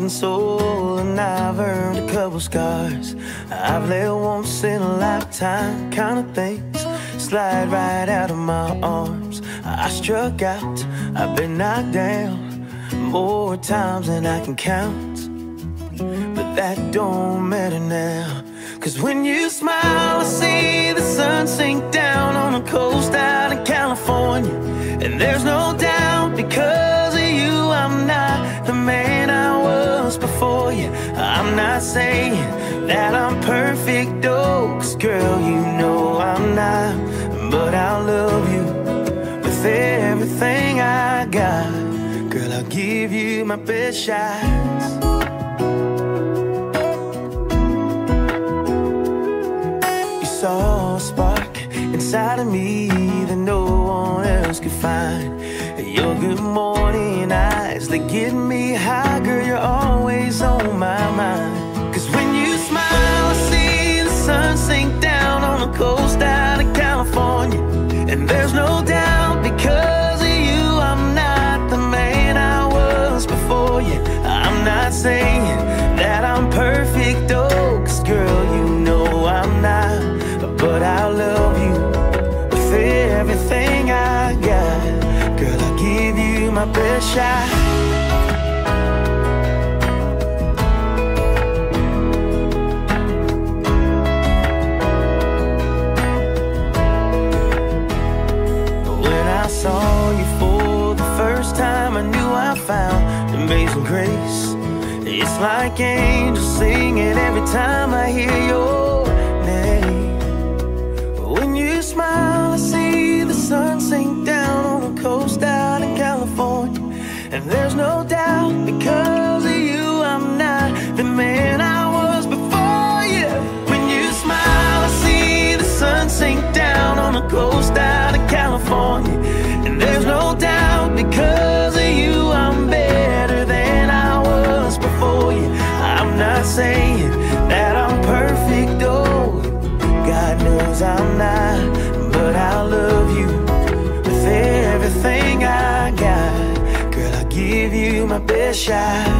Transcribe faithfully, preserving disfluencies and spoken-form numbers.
and soul, and I've earned a couple scars. I've let once in a lifetime kind of things slide right out of my arms. I struck out, I've been knocked down more times than I can count, but that don't matter now. Cause when you smile, I see the sun sink down on the coast out in California. And there's no doubt, because of you, I'm not the man I was before you. I'm not saying that I'm perfect, oh, cause girl, you know I'm not. But I'll love you with everything I got. Girl, I'll give you my best shots. You saw a spark inside of me that no one else could find. Your good morning eyes, they get me high. Girl, you're always on my mind. Cause when you smile, I see the sun sink down on the coast out of California. And there's no doubt, because of you, I'm not the man I was before you. I'm not saying that I'm perfect, oh, cause girl, you know I'm not. But I'll love you with everything I got. Girl, I'll give you my best shot. When I saw you for the first time, I knew I found amazing grace. It's like angels singing every time I hear your name. When you smile, I see the sun sink down on the coast out in California. And there's no doubt, because of you, I'm not the man I was before you. When you smile, I see the sun sink down on the coast out in California. And there's no doubt, because of you, I'm better than I was before you. I'm not saying that I'm perfect, oh, God knows I'm not. But I'll love you with everything I got. Girl, I'll give you my best shot.